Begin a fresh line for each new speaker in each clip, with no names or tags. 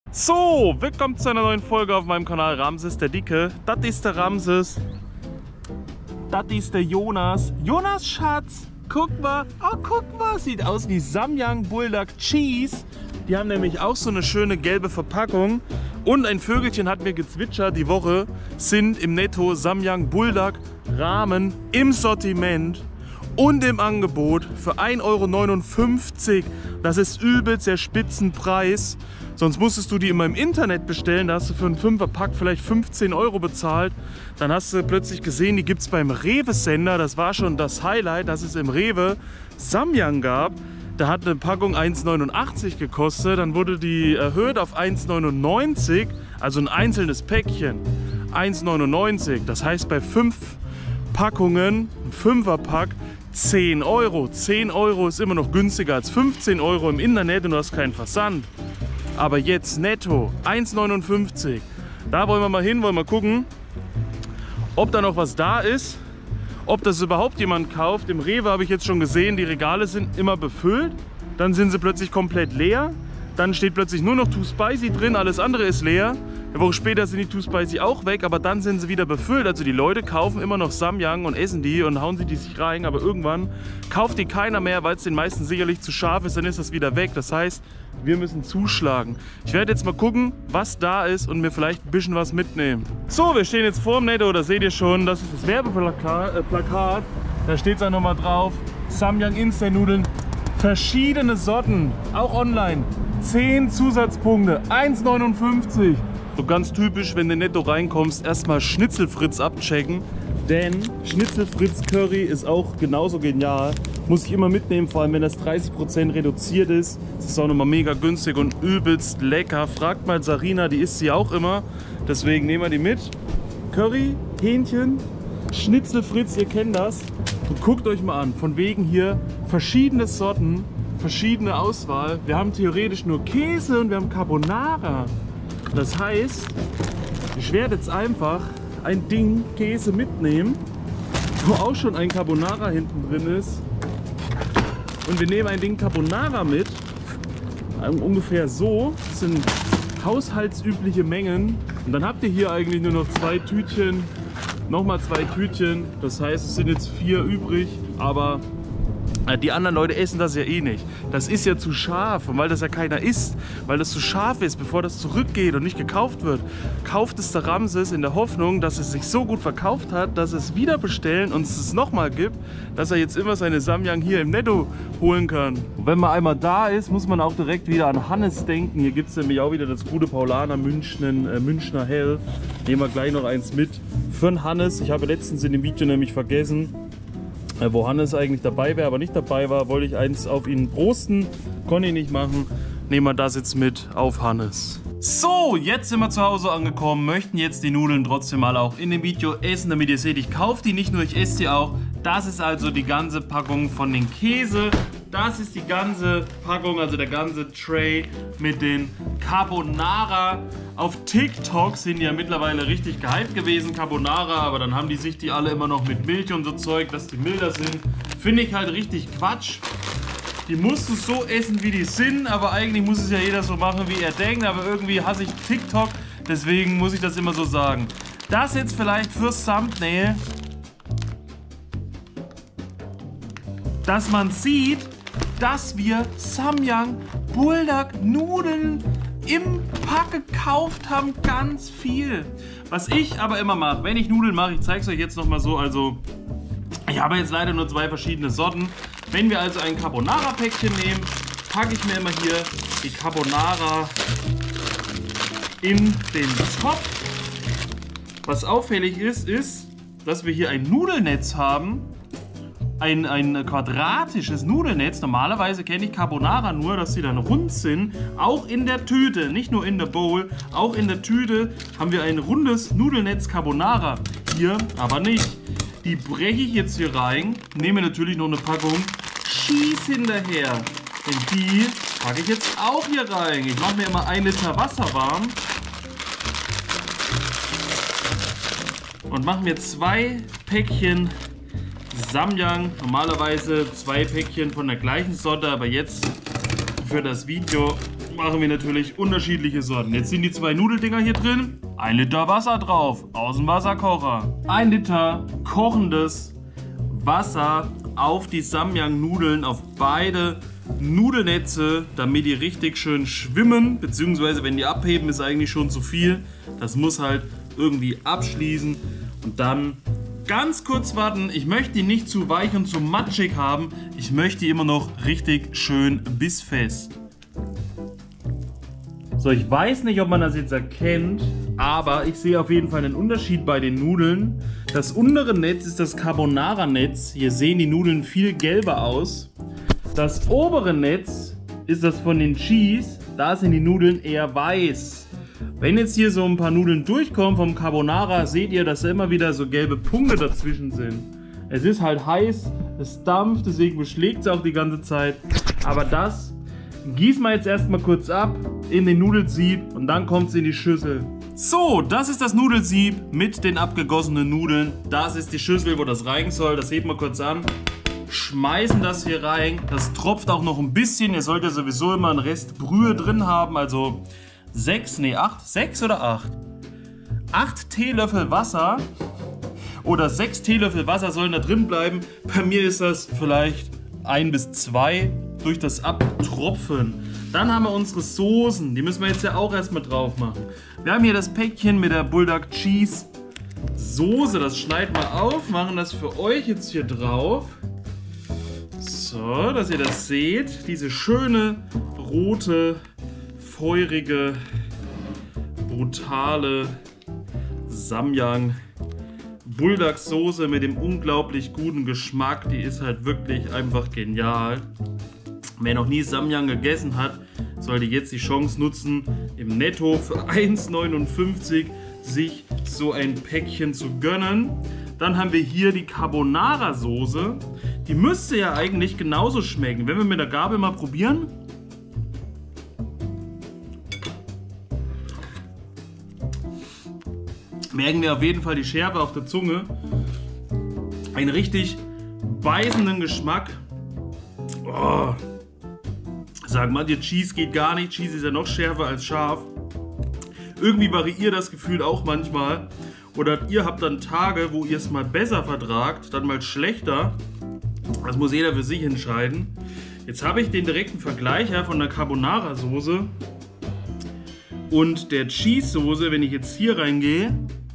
So, willkommen zu einer neuen Folge auf meinem Kanal Ramses der Dicke. Das ist der Ramses. Das ist der Jonas. Jonas, Schatz, guck mal. Oh, guck mal. Sieht aus wie Samyang Bulldog Cheese. Die haben nämlich auch so eine schöne gelbe Verpackung. Und ein Vögelchen hat mir gezwitschert. Die Woche sind im Netto Samyang Bulldog Ramen im Sortiment und im Angebot für 1,59 €. Das ist übelst der Spitzenpreis. Sonst musstest du die immer im Internet bestellen, da hast du für einen 5er-Pack vielleicht 15 € bezahlt. Dann hast du plötzlich gesehen, die gibt es beim Rewe-Sender. Das war schon das Highlight, dass es im Rewe Samyang gab. Da hat eine Packung 1,89 € gekostet, dann wurde die erhöht auf 1,99 €, also ein einzelnes Päckchen. 1,99 €, das heißt bei 5 Packungen, ein 5er-Pack, 10 €. 10 € ist immer noch günstiger als 15 € im Internet und du hast keinen Versand. Aber jetzt netto 1,59 €. Da wollen wir mal hin, wollen wir gucken, ob da noch was da ist, ob das überhaupt jemand kauft. Im Rewe habe ich jetzt schon gesehen, die Regale sind immer befüllt. Dann sind sie plötzlich komplett leer. Dann steht plötzlich nur noch Too Spicy drin, alles andere ist leer. Eine Woche später sind die Too Spicy auch weg, aber dann sind sie wieder befüllt. Also die Leute kaufen immer noch Samyang und essen die und hauen sie die sich rein. Aber irgendwann kauft die keiner mehr, weil es den meisten sicherlich zu scharf ist. Dann ist das wieder weg. Das heißt, wir müssen zuschlagen. Ich werde jetzt mal gucken, was da ist und mir vielleicht ein bisschen was mitnehmen. So, wir stehen jetzt vor dem Netto. Da seht ihr schon, das ist das Werbeplakat. Da steht es auch nochmal drauf. Samyang Instant-Nudeln. Verschiedene Sorten, auch online. 10 Zusatzpunkte, 1,59 €. So ganz typisch, wenn du in Netto reinkommst, erstmal Schnitzelfritz abchecken. Denn Schnitzelfritz Curry ist auch genauso genial. Muss ich immer mitnehmen, vor allem wenn das 30% reduziert ist. Es ist auch nochmal mega günstig und übelst lecker. Fragt mal Sarina, die isst sie auch immer. Deswegen nehmen wir die mit. Curry, Hähnchen, Schnitzelfritz, ihr kennt das. Und guckt euch mal an, von wegen hier verschiedene Sorten, verschiedene Auswahl. Wir haben theoretisch nur Käse und wir haben Carbonara. Das heißt, ich werde jetzt einfach ein Ding Käse mitnehmen, wo auch schon ein Carbonara hinten drin ist. Und wir nehmen ein Ding Carbonara mit, ungefähr so. Das sind haushaltsübliche Mengen. Und dann habt ihr hier eigentlich nur noch 2 Tütchen, nochmal 2 Tütchen. Das heißt, es sind jetzt 4 übrig, aber die anderen Leute essen das ja eh nicht. Das ist ja zu scharf und weil das ja keiner isst, weil das zu scharf ist, bevor das zurückgeht und nicht gekauft wird, kauft es der Ramses in der Hoffnung, dass es sich so gut verkauft hat, dass es wieder bestellen und es nochmal gibt, dass er jetzt immer seine Samyang hier im Netto holen kann. Und wenn man einmal da ist, muss man auch direkt wieder an Hannes denken. Hier gibt es nämlich auch wieder das gute Paulaner Münchner Hell. Nehmen wir gleich noch eins mit für den Hannes. Ich habe letztens in dem Video nämlich vergessen, wo Hannes eigentlich dabei wäre, aber nicht dabei war, wollte ich eins auf ihn prosten. Konnte ich nicht machen. Nehmen wir das jetzt mit auf Hannes. So, jetzt sind wir zu Hause angekommen, möchten jetzt die Nudeln trotzdem mal auch in dem Video essen, damit ihr seht, ich kaufe die nicht nur, ich esse die auch. Das ist also die ganze Packung von den Käse. Das ist die ganze Packung, also der ganze Tray mit den Carbonara. Auf TikTok sind die ja mittlerweile richtig gehypt gewesen, Carbonara, aber dann haben die sich die alle immer noch mit Milch und so Zeug, dass die milder sind. Finde ich halt richtig Quatsch. Die musst du so essen, wie die sind, aber eigentlich muss es ja jeder so machen, wie er denkt. Aber irgendwie hasse ich TikTok, deswegen muss ich das immer so sagen. Das jetzt vielleicht fürs Thumbnail, dass man sieht, dass wir Samyang Bulldog Nudeln im Pack gekauft haben, ganz viel. Was ich aber immer mache, wenn ich Nudeln mache, ich zeige es euch jetzt nochmal so, also ich habe jetzt leider nur 2 verschiedene Sorten. Wenn wir also ein Carbonara-Päckchen nehmen, packe ich mir immer hier die Carbonara in den Topf. Was auffällig ist, dass wir hier ein Nudelnetz haben. Ein quadratisches Nudelnetz. Normalerweise kenne ich Carbonara nur, dass sie dann rund sind. Auch in der Tüte, nicht nur in der Bowl, auch in der Tüte haben wir ein rundes Nudelnetz Carbonara. Hier aber nicht. Die breche ich jetzt hier rein, nehme natürlich noch eine Packung Cheese hinterher. Und die packe ich jetzt auch hier rein. Ich mache mir immer 1 Liter Wasser warm. Und mache mir 2 Päckchen Samyang. Normalerweise 2 Päckchen von der gleichen Sorte, aber jetzt für das Video machen wir natürlich unterschiedliche Sorten. Jetzt sind die 2 Nudeldinger hier drin. 1 Liter Wasser drauf aus dem Wasserkocher. 1 Liter kochendes Wasser auf die Samyang-Nudeln, auf beide Nudelnetze, damit die richtig schön schwimmen. Beziehungsweise wenn die abheben, ist eigentlich schon zu viel. Das muss halt irgendwie abschließen. Und dann ganz kurz warten. Ich möchte die nicht zu weich und zu matschig haben. Ich möchte die immer noch richtig schön bissfest. So, ich weiß nicht, ob man das jetzt erkennt, aber ich sehe auf jeden Fall einen Unterschied bei den Nudeln. Das untere Netz ist das Carbonara-Netz. Hier sehen die Nudeln viel gelber aus. Das obere Netz ist das von den Cheese. Da sind die Nudeln eher weiß. Wenn jetzt hier so ein paar Nudeln durchkommen vom Carbonara, seht ihr, dass da immer wieder so gelbe Punkte dazwischen sind. Es ist halt heiß, es dampft, deswegen beschlägt es auch die ganze Zeit. Aber das gießen wir jetzt erstmal kurz ab in den Nudelsieb und dann kommt es in die Schüssel. So, das ist das Nudelsieb mit den abgegossenen Nudeln. Das ist die Schüssel, wo das rein soll. Das heben wir kurz an. Schmeißen das hier rein. Das tropft auch noch ein bisschen. Ihr solltet sowieso immer einen Rest Brühe drin haben. Also 6 oder 8? 8 Teelöffel Wasser oder 6 Teelöffel Wasser sollen da drin bleiben. Bei mir ist das vielleicht 1 bis 2 durch das Abtropfen. Dann haben wir unsere Soßen. Die müssen wir jetzt ja auch erstmal drauf machen. Wir haben hier das Päckchen mit der Bulldog Cheese Soße. Das schneiden wir auf, machen das für euch jetzt hier drauf. So, dass ihr das seht. Diese schöne, rote, feurige, brutale Samyang Bulldog Soße mit dem unglaublich guten Geschmack. Die ist halt wirklich einfach genial. Wer noch nie Samyang gegessen hat, sollte jetzt die Chance nutzen, im Netto für 1,59 sich so ein Päckchen zu gönnen. Dann haben wir hier die Carbonara Soße. Die müsste ja eigentlich genauso schmecken. Wenn wir mit der Gabel mal probieren. Merken wir auf jeden Fall die Schärfe auf der Zunge. Einen richtig beißenden Geschmack. Oh. Sagen manche, Cheese geht gar nicht. Cheese ist ja noch schärfer als scharf. Irgendwie variiert das Gefühl auch manchmal. Oder ihr habt dann Tage, wo ihr es mal besser vertragt, dann mal schlechter. Das muss jeder für sich entscheiden. Jetzt habe ich den direkten Vergleich von der Carbonara Soße und der Cheese Soße. Wenn ich jetzt hier reingehe,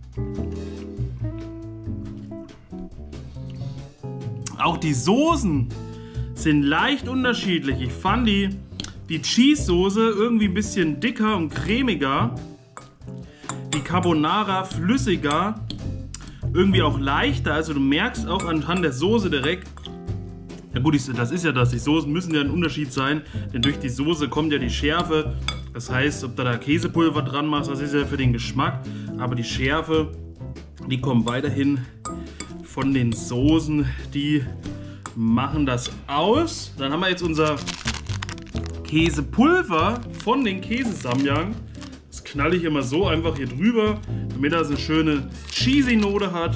auch die Soßen sind leicht unterschiedlich. Ich fand die Cheese Soße irgendwie ein bisschen dicker und cremiger. Die Carbonara flüssiger, irgendwie auch leichter. Also du merkst auch anhand der Soße direkt. Ja gut, das ist ja das. Die Soßen müssen ja ein Unterschied sein, denn durch die Soße kommt ja die Schärfe. Das heißt, ob du da Käsepulver dran machst, das ist ja für den Geschmack. Aber die Schärfe, die kommt weiterhin von den Soßen. Die machen das aus. Dann haben wir jetzt unser Käsepulver von den Käse-Samyang. Das knalle ich immer so einfach hier drüber, damit das eine schöne cheesy Note hat.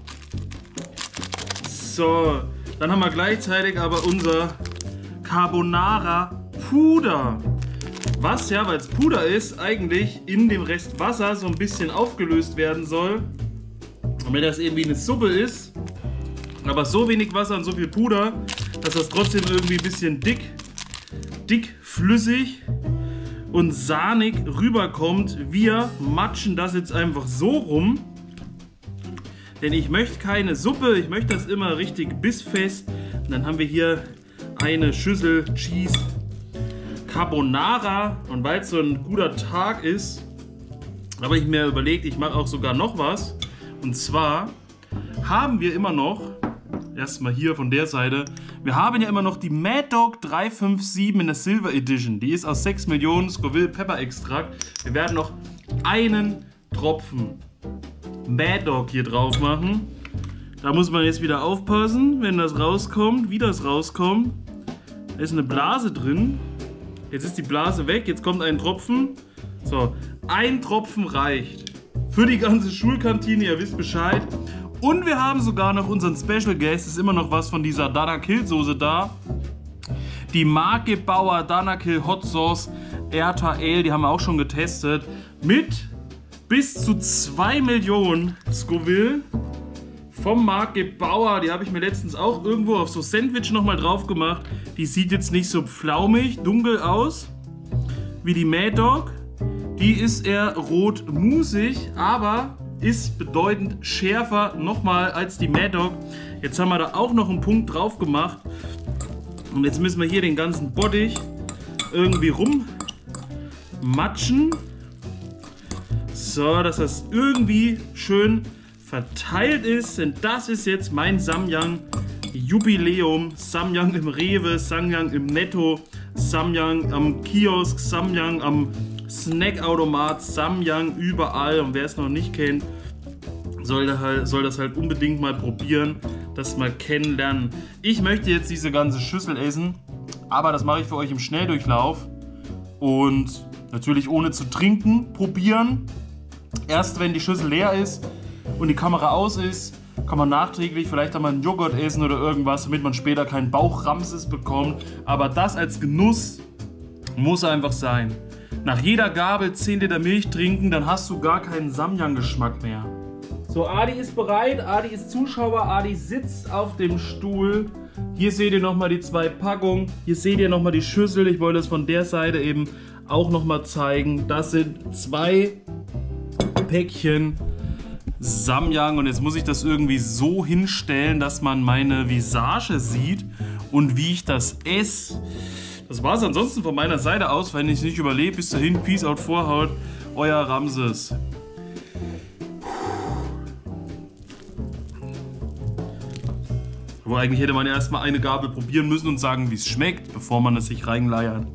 So, dann haben wir gleichzeitig aber unser Carbonara Puder. Was ja, weil es Puder ist, eigentlich in dem Rest Wasser so ein bisschen aufgelöst werden soll. Damit das irgendwie eine Suppe ist. Aber so wenig Wasser und so viel Puder, dass das trotzdem irgendwie ein bisschen dick, flüssig und sahnig rüberkommt. Wir matschen das jetzt einfach so rum. Denn ich möchte keine Suppe, ich möchte das immer richtig bissfest. Und dann haben wir hier eine Schüssel Cheese Carbonara. Und weil es so ein guter Tag ist, habe ich mir überlegt, ich mache auch sogar noch was. Und zwar haben wir immer noch, erstmal hier von der Seite, wir haben ja immer noch die Mad Dog 357 in der Silver Edition. Die ist aus 6 Millionen Scoville Pepper Extrakt. Wir werden noch einen Tropfen Mad Dog hier drauf machen. Da muss man jetzt wieder aufpassen, wenn das rauskommt, wie das rauskommt. Da ist eine Blase drin. Jetzt ist die Blase weg, jetzt kommt ein Tropfen. So, ein Tropfen reicht für die ganze Schulkantine, ihr wisst Bescheid. Und wir haben sogar noch unseren Special Guest, ist immer noch was von dieser Danakil Soße da. Die Marke Bauer Danakil Hot Sauce Erta Ale, die haben wir auch schon getestet. Mit bis zu 2 Millionen Scoville. Vom Marke Bauer, die habe ich mir letztens auch irgendwo auf so Sandwich nochmal drauf gemacht. Die sieht jetzt nicht so pflaumig, dunkel aus wie die Mad Dog. Die ist eher rot-musig, aber ist bedeutend schärfer nochmal als die Mad Dog. Jetzt haben wir da auch noch einen Punkt drauf gemacht. Und jetzt müssen wir hier den ganzen Bottich irgendwie rummatschen. So, dass das irgendwie schön verteilt ist, denn das ist jetzt mein Samyang Jubiläum. Samyang im Rewe, Samyang im Netto, Samyang am Kiosk, Samyang am Snackautomat, Samyang überall. Und wer es noch nicht kennt, soll das halt unbedingt mal probieren, das mal kennenlernen. Ich möchte jetzt diese ganze Schüssel essen, aber das mache ich für euch im Schnelldurchlauf und natürlich ohne zu trinken probieren. Erst wenn die Schüssel leer ist und die Kamera aus ist, kann man nachträglich vielleicht einmal einen Joghurt essen oder irgendwas, damit man später keinen Bauchramses bekommt. Aber das als Genuss muss einfach sein. Nach jeder Gabel 10 Liter Milch trinken, dann hast du gar keinen Samyang-Geschmack mehr. So, Adi ist bereit, Adi ist Zuschauer, Adi sitzt auf dem Stuhl. Hier seht ihr nochmal die 2 Packungen, hier seht ihr nochmal die Schüssel. Ich wollte es von der Seite eben auch nochmal zeigen. Das sind 2 Päckchen Samyang und jetzt muss ich das irgendwie so hinstellen, dass man meine Visage sieht und wie ich das esse. Das war es ansonsten von meiner Seite aus, wenn ich es nicht überlebe. Bis dahin, Peace out, Vorhaut, euer Ramses. Aber eigentlich hätte man erstmal eine Gabel probieren müssen und sagen, wie es schmeckt, bevor man es sich reinleiert.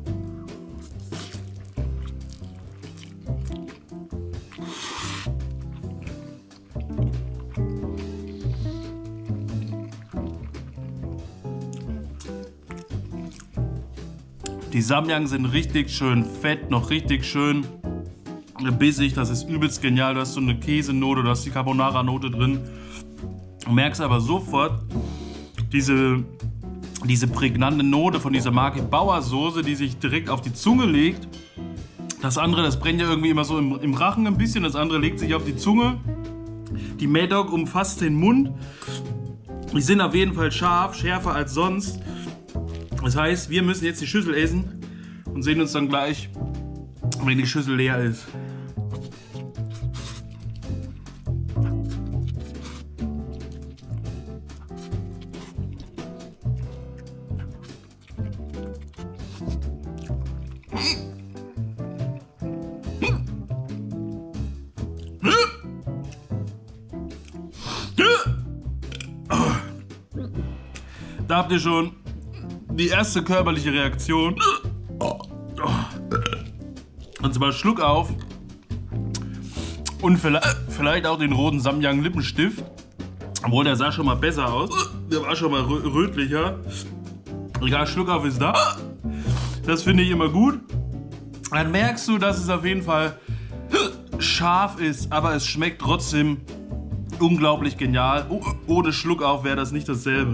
Die Samyang sind richtig schön fett, noch richtig schön bissig. Das ist übelst genial. Du hast so eine Käsenote, du hast die Carbonara-Note drin. Du merkst aber sofort diese prägnante Note von dieser Marke Bauer Soße, die sich direkt auf die Zunge legt. Das andere, das brennt ja irgendwie immer so im Rachen ein bisschen. Das andere legt sich auf die Zunge. Die Mad Dog umfasst den Mund. Die sind auf jeden Fall scharf, schärfer als sonst. Das heißt, wir müssen jetzt die Schüssel essen und sehen uns dann gleich, wenn die Schüssel leer ist. Da habt ihr schon die erste körperliche Reaktion. Und zwar Schluck auf. Und vielleicht auch den roten Samyang Lippenstift. Obwohl, der sah schon mal besser aus. Der war schon mal rötlicher. Egal, Schluck auf ist da. Das finde ich immer gut. Dann merkst du, dass es auf jeden Fall scharf ist, aber es schmeckt trotzdem unglaublich genial. Ohne Schluck auf wäre das nicht dasselbe.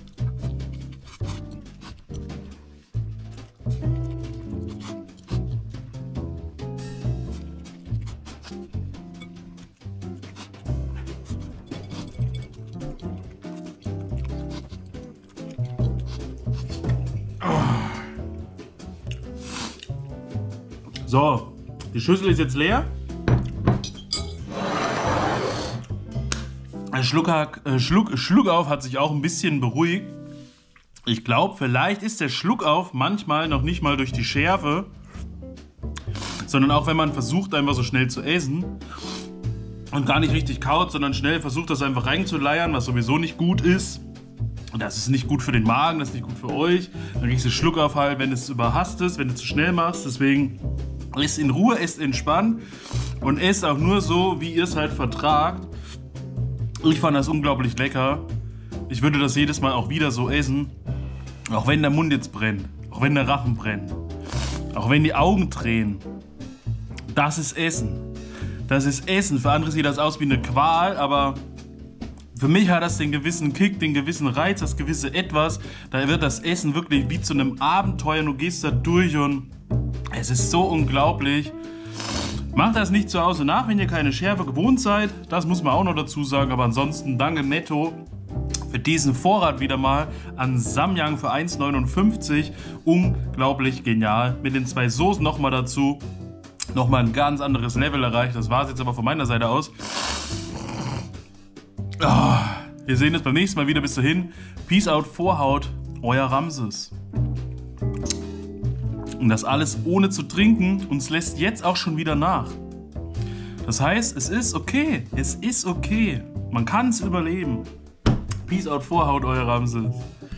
So, die Schüssel ist jetzt leer. Der Schluckauf hat sich auch ein bisschen beruhigt. Ich glaube, vielleicht ist der Schluckauf manchmal noch nicht mal durch die Schärfe, sondern auch wenn man versucht, einfach so schnell zu essen und gar nicht richtig kaut, sondern schnell versucht, das einfach reinzuleiern, was sowieso nicht gut ist. Und das ist nicht gut für den Magen, das ist nicht gut für euch. Dann kriegst du Schluckauf halt, wenn du es überhastest, wenn du zu schnell machst. Deswegen esst in Ruhe, esst entspannt und esst auch nur so, wie ihr es halt vertragt. Ich fand das unglaublich lecker. Ich würde das jedes Mal auch wieder so essen. Auch wenn der Mund jetzt brennt, auch wenn der Rachen brennt, auch wenn die Augen tränen. Das ist Essen. Das ist Essen. Für andere sieht das aus wie eine Qual, aber für mich hat das den gewissen Kick, den gewissen Reiz, das gewisse Etwas. Da wird das Essen wirklich wie zu einem Abenteuer. Du gehst da durch und Es ist so unglaublich. Macht das nicht zu Hause nach, wenn ihr keine Schärfe gewohnt seid. Das muss man auch noch dazu sagen. Aber ansonsten danke Netto für diesen Vorrat wieder mal an Samyang für 1,59. Unglaublich genial. Mit den 2 Soßen nochmal dazu. Nochmal ein ganz anderes Level erreicht. Das war es jetzt aber von meiner Seite aus. Wir sehen uns beim nächsten Mal wieder. Bis dahin. Peace out, Vorhaut. Euer Ramses. Und das alles ohne zu trinken und es lässt jetzt auch schon wieder nach. Das heißt, es ist okay. Es ist okay. Man kann es überleben. Peace out, Vorhaut, euer Ramses.